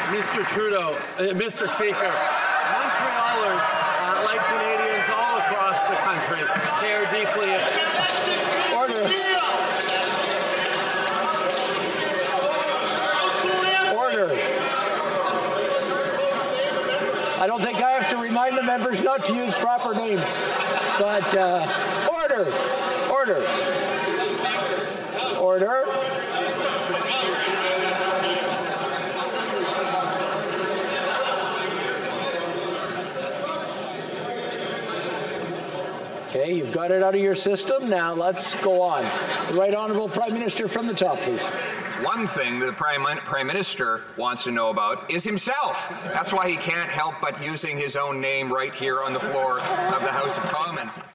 Mr. Trudeau, Mr. Speaker, Montrealers, like Canadians all across the country, care deeply. Order. Order. I don't think I have to remind the members not to use proper names, but order. Order. Order. Okay, you've got it out of your system. Now let's go on. The Right Honourable Prime Minister from the top, please. One thing that the Prime Minister wants to know about is himself. That's why he can't help but using his own name right here on the floor of the House of Commons.